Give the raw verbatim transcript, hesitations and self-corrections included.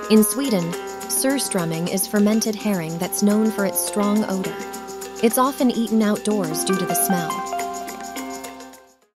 In Sweden, surströmming is fermented herring that's known for its strong odor. It's often eaten outdoors due to the smell.